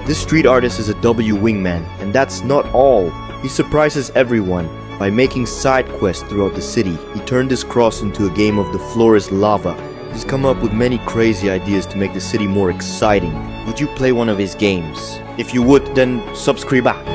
This street artist is a W wingman, and that's not all. He surprises everyone by making side quests throughout the city. He turned this cross into a game of the floor is lava. He's come up with many crazy ideas to make the city more exciting. Would you play one of his games? If you would, then subscribe.